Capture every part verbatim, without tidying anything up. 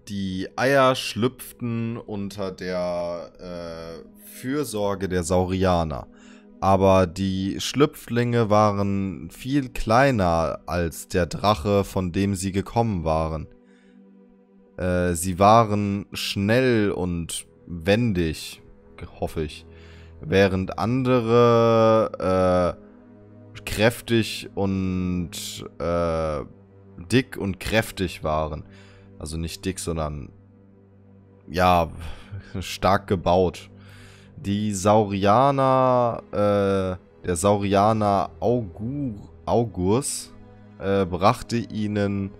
die Eier schlüpften unter der äh, Fürsorge der Saurianer. Aber die Schlüpflinge waren viel kleiner als der Drache, von dem sie gekommen waren. Äh, sie waren schnell und wendig, hoffe ich. Während andere äh, kräftig und äh, dick und kräftig waren. Also nicht dick, sondern ja, stark gebaut. Die Saurianer, äh, der Saurianer Augur, Augurs äh, brachte ihnen,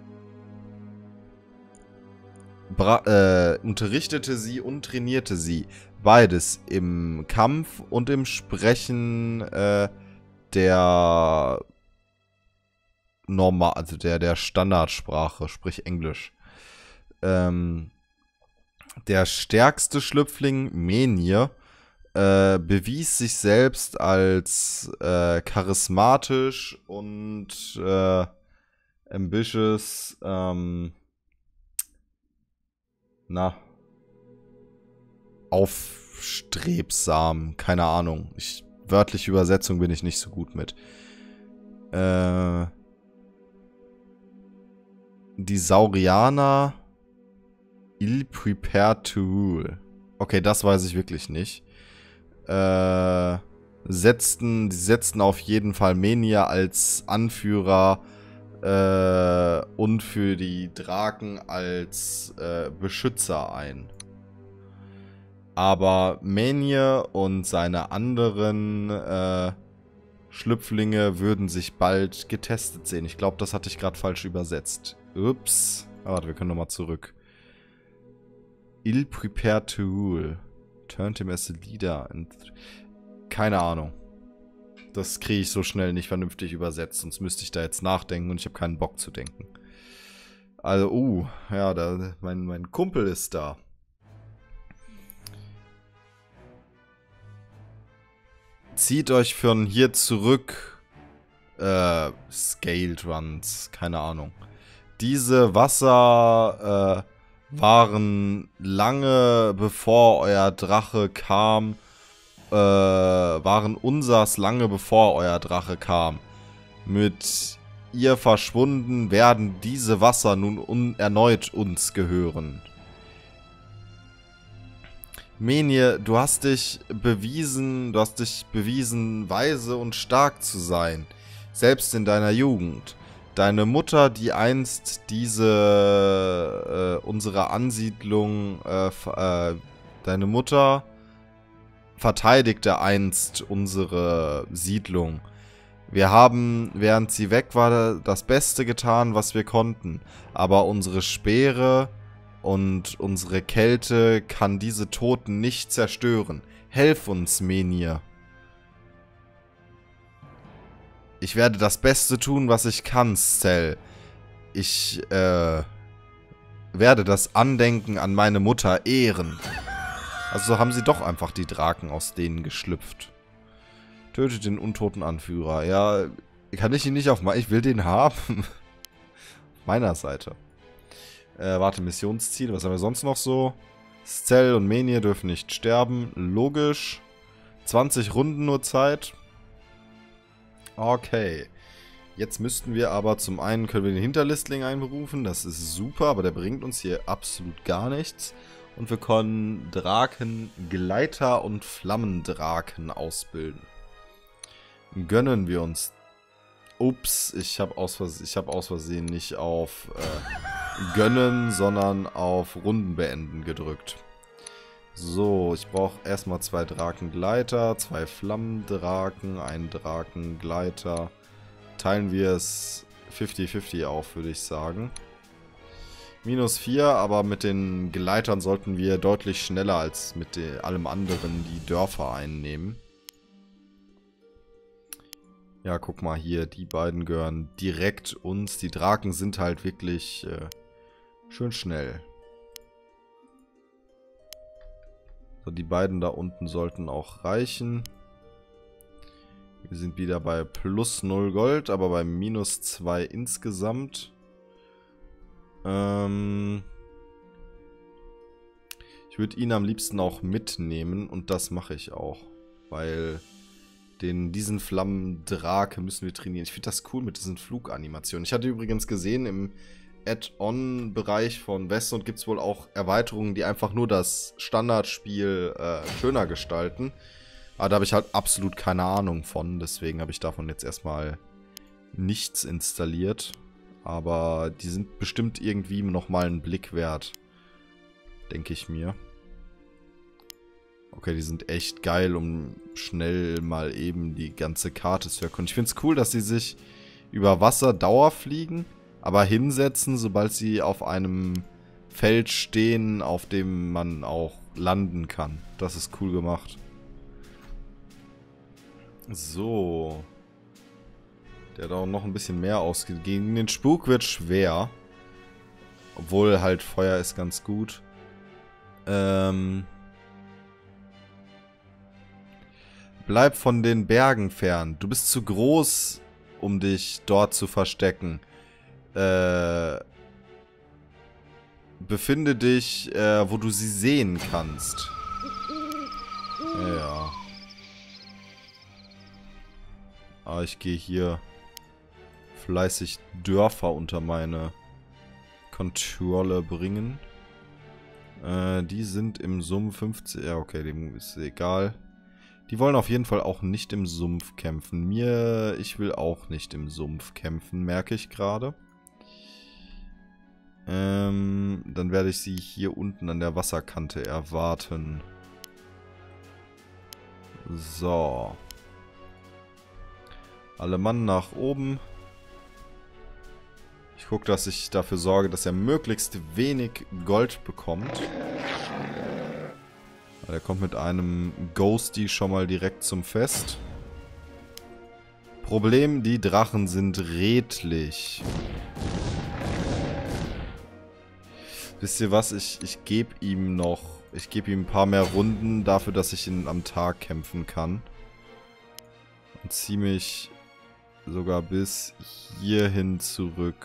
bra äh, unterrichtete sie und trainierte sie. Beides im Kampf und im Sprechen äh, der normal, also der, der Standardsprache, sprich Englisch. Ähm, der stärkste Schlüpfling, Menhir, äh, bewies sich selbst als äh, charismatisch und äh, ambitious, ähm, na, aufstrebsam, keine Ahnung. Ich, wörtliche Übersetzung bin ich nicht so gut mit. Äh, die Saurianer ill prepared to rule. Okay, das weiß ich wirklich nicht. Äh, setzten, die setzten auf jeden Fall Menhir als Anführer äh, und für die Draken als äh, Beschützer ein. Aber Menhir und seine anderen äh, Schlüpflinge würden sich bald getestet sehen. Ich glaube, das hatte ich gerade falsch übersetzt. Ups. Ah, warte, wir können nochmal zurück. Ill prepared to rule. Turned him as a leader. And keine Ahnung. Das kriege ich so schnell nicht vernünftig übersetzt. Sonst müsste ich da jetzt nachdenken und ich habe keinen Bock zu denken. Also, uh, ja, da, mein, mein Kumpel ist da. Zieht euch von hier zurück. Äh, Scaled Runs, keine Ahnung. Diese Wasser äh, waren lange bevor euer Drache kam, äh, waren unsers lange bevor euer Drache kam. Mit ihr verschwunden werden diese Wasser nun un erneut uns gehören. Menhir, du hast dich bewiesen, du hast dich bewiesen, weise und stark zu sein. Selbst in deiner Jugend. Deine Mutter, die einst diese, äh, unsere Ansiedlung, äh, äh, deine Mutter verteidigte einst unsere Siedlung. Wir haben, während sie weg war, das Beste getan, was wir konnten. Aber unsere Speere und unsere Kälte kann diese Toten nicht zerstören. Helf uns, Menhir. Ich werde das Beste tun, was ich kann, Cell. Ich, äh, werde das Andenken an meine Mutter ehren. Also haben sie doch einfach die Draken aus denen geschlüpft. Tötet den untoten Anführer. Ja, kann ich ihn nicht auf... Ich will den haben. Auf meiner Seite. Äh, warte, Missionsziel. Was haben wir sonst noch so? Cell und Menhir dürfen nicht sterben. Logisch. zwanzig Runden nur Zeit. Okay. Jetzt müssten wir aber zum einen können wir den Hinterlistling einberufen. Das ist super, aber der bringt uns hier absolut gar nichts. Und wir können Draken, Gleiter und Flammendraken ausbilden. Gönnen wir uns. Ups, ich habe aus, Vers hab aus Versehen nicht auf äh, Gönnen, sondern auf Runden beenden gedrückt. So, ich brauche erstmal zwei Drakengleiter, zwei Flammendraken, einen Drakengleiter. Teilen wir es fünfzig fünfzig auf, würde ich sagen. Minus vier, aber mit den Gleitern sollten wir deutlich schneller als mit allem anderen die Dörfer einnehmen. Ja, guck mal hier, die beiden gehören direkt uns. Die Draken sind halt wirklich äh, schön schnell. So, die beiden da unten sollten auch reichen. Wir sind wieder bei plus null Gold, aber bei minus zwei insgesamt. Ähm, würde ihn am liebsten auch mitnehmen und das mache ich auch. Weil den, diesen Flammendrake müssen wir trainieren. Ich finde das cool mit diesen Fluganimationen. Ich hatte übrigens gesehen, im Add-on-Bereich von Westwood gibt es wohl auch Erweiterungen, die einfach nur das Standardspiel äh, schöner gestalten. Aber da habe ich halt absolut keine Ahnung von. Deswegen habe ich davon jetzt erstmal nichts installiert. Aber die sind bestimmt irgendwie nochmal einen Blick wert. Denke ich mir. Okay, die sind echt geil, um schnell mal eben die ganze Karte zu erkunden. Ich finde es cool, dass sie sich über Wasser Dauer fliegen, aber hinsetzen, sobald sie auf einem Feld stehen, auf dem man auch landen kann. Das ist cool gemacht. So. Der hat auch noch ein bisschen mehr ausgegeben. Gegen den Spuk wird schwer. Obwohl halt Feuer ist ganz gut. Ähm... Bleib von den Bergen fern. Du bist zu groß, um dich dort zu verstecken. Äh, befinde dich, äh, wo du sie sehen kannst. Ja. Aber ich gehe hier fleißig Dörfer unter meine Kontrolle bringen. Äh, die sind im Sumpf fünfzehn. Ja, okay, dem ist egal. Die wollen auf jeden Fall auch nicht im Sumpf kämpfen. Mir, ich will auch nicht im Sumpf kämpfen, merke ich gerade. Ähm, dann werde ich sie hier unten an der Wasserkante erwarten. So. Alle Mann nach oben. Ich gucke, dass ich dafür sorge, dass er möglichst wenig Gold bekommt. Der kommt mit einem Ghosty schon mal direkt zum Fest. Problem, die Drachen sind redlich. Wisst ihr was? Ich, ich gebe ihm noch... Ich gebe ihm ein paar mehr Runden dafür, dass ich ihn am Tag kämpfen kann. Und ziehe mich sogar bis hierhin zurück.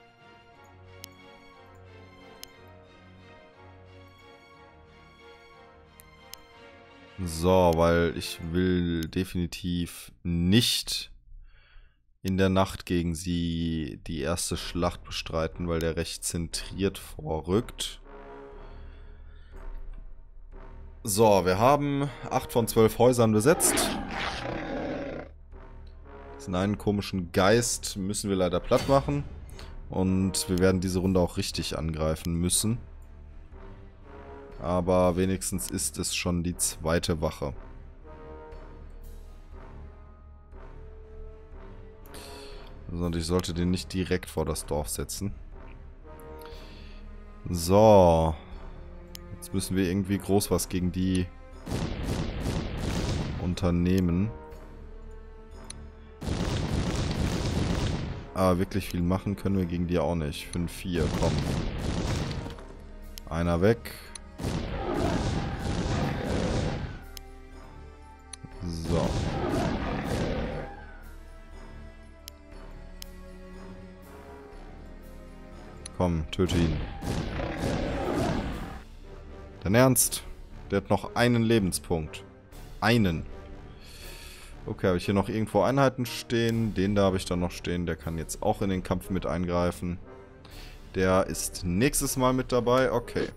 So, weil ich will definitiv nicht in der Nacht gegen sie die erste Schlacht bestreiten, weil der recht zentriert vorrückt. So, wir haben acht von zwölf Häusern besetzt. Diesen einen komischen Geist müssen wir leider platt machen. Und wir werden diese Runde auch richtig angreifen müssen. Aber wenigstens ist es schon die zweite Wache. Und ich sollte den nicht direkt vor das Dorf setzen. So. Jetzt müssen wir irgendwie groß was gegen die unternehmen. Aber wirklich viel machen können wir gegen die auch nicht. fünf vier, komm. Einer weg. So. Komm, töte ihn. Dein Ernst? Der hat noch einen Lebenspunkt. Einen. Okay, habe ich hier noch irgendwo Einheiten stehen? Den da habe ich dann noch stehen. Der kann jetzt auch in den Kampf mit eingreifen. Der ist nächstes Mal mit dabei. Okay.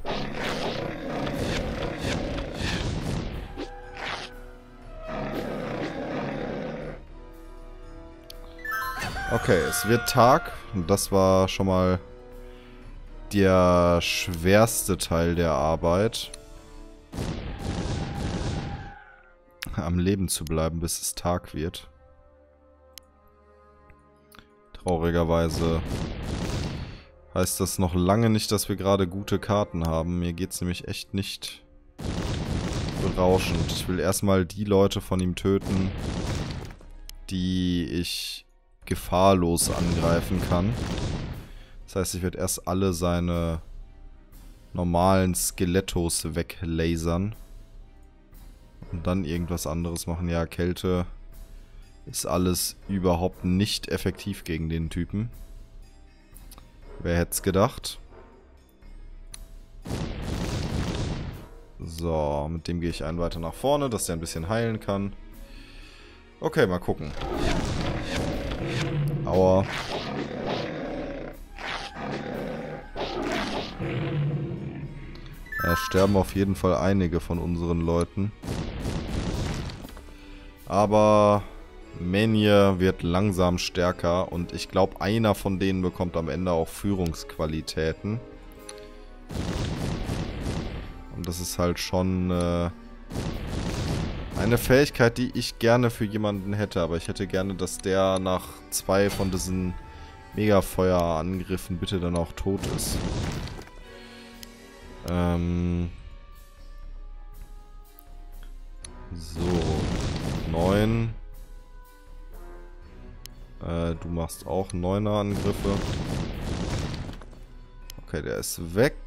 Okay, es wird Tag. Und das war schon mal der schwerste Teil der Arbeit. Am Leben zu bleiben, bis es Tag wird. Traurigerweise heißt das noch lange nicht, dass wir gerade gute Karten haben. Mir geht es nämlich echt nicht berauschend. Ich will erstmal die Leute von ihm töten, die ich gefahrlos angreifen kann. Das heißt, ich werde erst alle seine normalen Skelettos weglasern. Und dann irgendwas anderes machen. Ja, Kälte ist alles überhaupt nicht effektiv gegen den Typen. Wer hätte es gedacht? So, mit dem gehe ich einen weiter nach vorne, dass der ein bisschen heilen kann. Okay, mal gucken. Aua. Ja, sterben auf jeden Fall einige von unseren Leuten. Aber Menhir wird langsam stärker und ich glaube, einer von denen bekommt am Ende auch Führungsqualitäten. Und das ist halt schon äh, eine Fähigkeit, die ich gerne für jemanden hätte. Aber ich hätte gerne, dass der nach zwei von diesen Megafeuerangriffen bitte dann auch tot ist. Ähm... So. neun. Äh, du machst auch neuner Angriffe. Okay, der ist weg.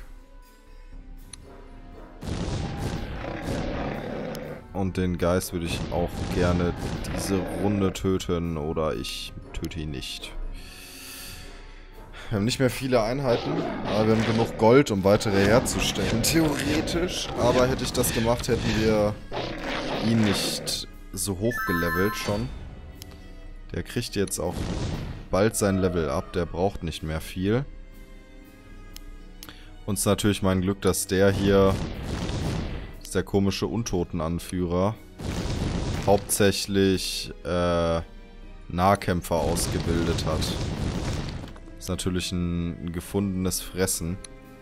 Und den Geist würde ich auch gerne diese Runde töten. Oder ich töte ihn nicht. Wir haben nicht mehr viele Einheiten, aber wir haben genug Gold, um weitere herzustellen. Theoretisch. Aber hätte ich das gemacht, hätten wir ihn nicht so hoch gelevelt schon. Der kriegt jetzt auch bald sein Level ab. Der braucht nicht mehr viel. Und es ist natürlich mein Glück, dass der hier, ist der komische Untotenanführer, hauptsächlich äh, Nahkämpfer ausgebildet hat. Ist natürlich ein, ein gefundenes Fressen.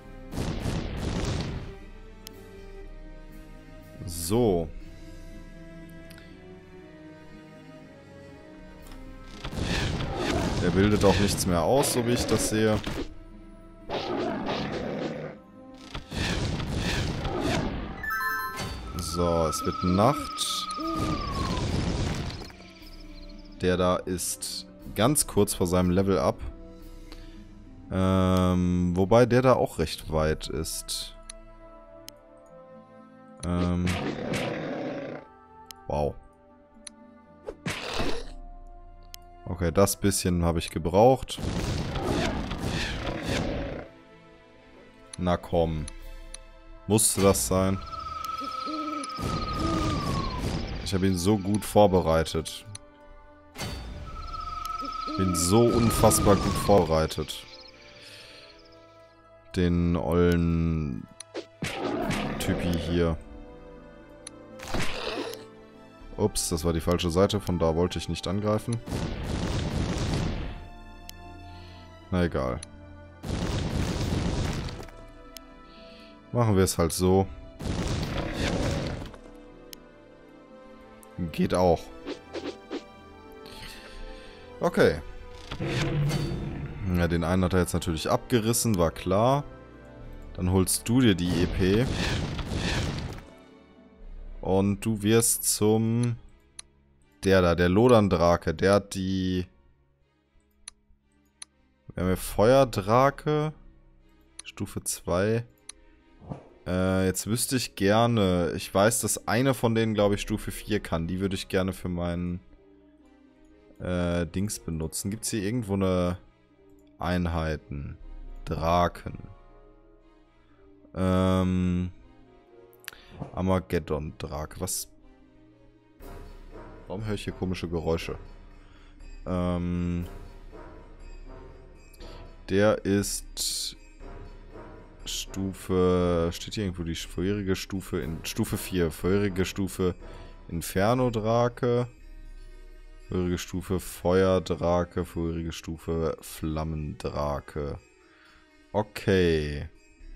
So. Der bildet auch nichts mehr aus, so wie ich das sehe. So, es wird Nacht. Der da ist ganz kurz vor seinem Level up. Ähm, wobei der da auch recht weit ist. Ähm. Wow. Okay, das bisschen habe ich gebraucht. Na komm. Musste das sein? Ich habe ihn so gut vorbereitet. Ich bin so unfassbar gut vorbereitet. Den ollen Typi hier. Ups, das war die falsche Seite. Von da wollte ich nicht angreifen. Na egal. Machen wir es halt so. Geht auch. Okay. Ja, den einen hat er jetzt natürlich abgerissen, war klar. Dann holst du dir die E P. Und du wirst zum... Der da, der Loderndrake. Der hat die... Wir haben hier Feuerdrake. Stufe zwei. Äh, jetzt wüsste ich gerne... Ich weiß, dass eine von denen, glaube ich, Stufe vier kann. Die würde ich gerne für meinen... Äh, Dings benutzen. Gibt es hier irgendwo eine... Einheiten? Draken. Ähm... Armageddon-Drake. Was? Warum höre ich hier komische Geräusche? Ähm... Der ist... Stufe... Steht hier irgendwo die vorherige Stufe? In Stufe vier. Vorherige Stufe Inferno-Drake. Vorherige Stufe Feuerdrake. Vorherige Stufe Flammendrake. Okay.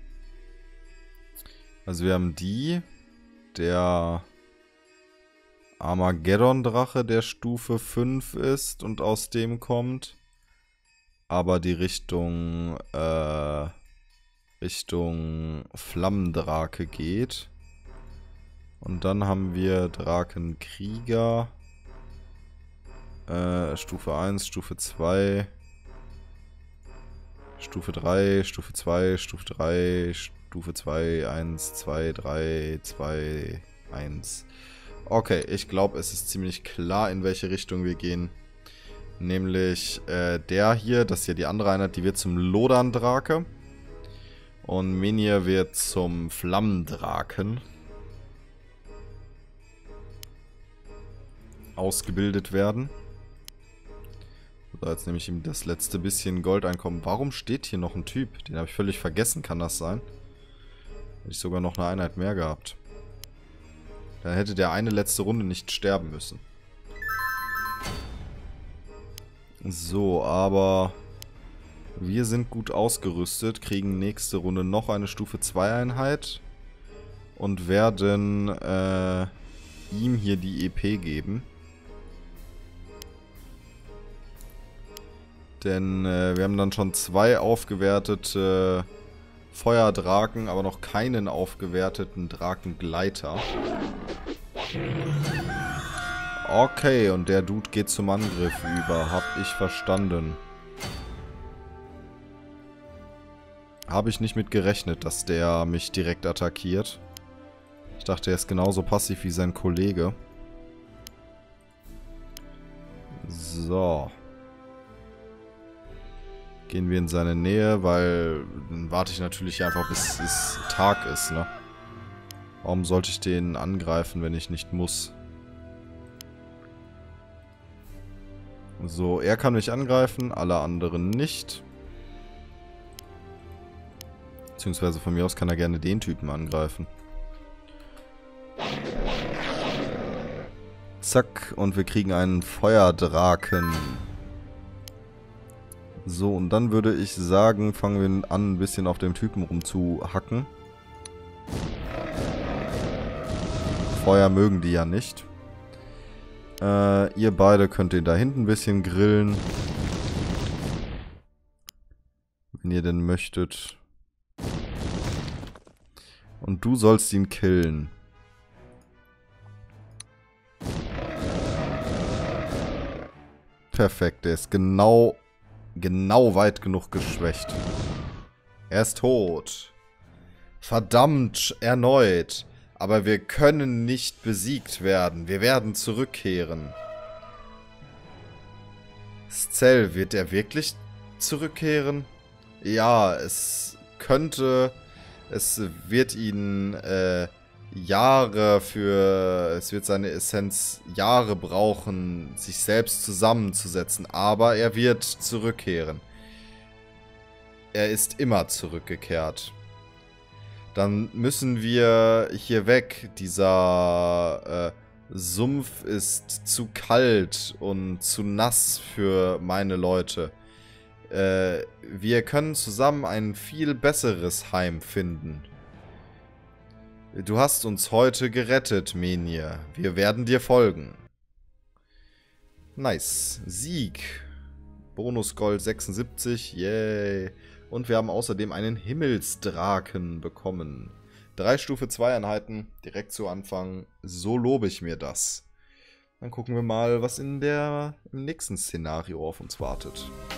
Also wir haben die. Der Armageddon-Drache, der Stufe fünf ist und aus dem kommt. Aber die Richtung... Äh... Richtung Flammendrake geht. Und dann haben wir Drakenkrieger. Äh, Stufe eins, Stufe zwei. Stufe drei, Stufe zwei, Stufe drei, Stufe zwei, eins, zwei, drei, zwei, eins. Okay, ich glaube, es ist ziemlich klar, in welche Richtung wir gehen. Nämlich äh, der hier, das ist ja die andere Einheit, die wird zum Loderndrake. Und Menhir wird zum Flammendraken. ausgebildet werden. So, jetzt nehme ich ihm das letzte bisschen Goldeinkommen. Warum steht hier noch ein Typ? Den habe ich völlig vergessen, kann das sein? Hätte ich sogar noch eine Einheit mehr gehabt. Dann hätte der eine letzte Runde nicht sterben müssen. So, aber wir sind gut ausgerüstet, kriegen nächste Runde noch eine Stufe zwei Einheit und werden äh, ihm hier die E P geben. Denn äh, wir haben dann schon zwei aufgewertete Feuerdraken, aber noch keinen aufgewerteten Drakengleiter. Okay, und der Dude geht zum Angriff über. Hab ich verstanden. Habe ich nicht mit gerechnet, dass der mich direkt attackiert. Ich dachte, er ist genauso passiv wie sein Kollege. So. Gehen wir in seine Nähe, weil dann warte ich natürlich einfach, bis es Tag ist, ne? Warum sollte ich den angreifen, wenn ich nicht muss? So, er kann mich angreifen, alle anderen nicht. Beziehungsweise von mir aus kann er gerne den Typen angreifen. Zack, und wir kriegen einen Feuerdraken. So, und dann würde ich sagen, fangen wir an, ein bisschen auf dem Typen rumzuhacken. Feuer mögen die ja nicht. Äh, ihr beide könnt ihn da hinten ein bisschen grillen. Wenn ihr denn möchtet. Und du sollst ihn killen. Perfekt, der ist genau, genau weit genug geschwächt. Er ist tot. Verdammt, erneut. Aber wir können nicht besiegt werden. Wir werden zurückkehren. Szell, wird er wirklich zurückkehren? Ja, es könnte... Es wird ihn äh, Jahre für... Es wird seine Essenz Jahre brauchen, sich selbst zusammenzusetzen. Aber er wird zurückkehren. Er ist immer zurückgekehrt. Dann müssen wir hier weg. Dieser äh, Sumpf ist zu kalt und zu nass für meine Leute. Äh, wir können zusammen ein viel besseres Heim finden. Du hast uns heute gerettet, Menhir. Wir werden dir folgen. Nice. Sieg. Bonus Gold sechsundsiebzig. Yay. Und wir haben außerdem einen Himmelsdraken bekommen. Drei Stufe zwei Einheiten direkt zu Anfang. So lobe ich mir das. Dann gucken wir mal, was in der, im nächsten Szenario auf uns wartet.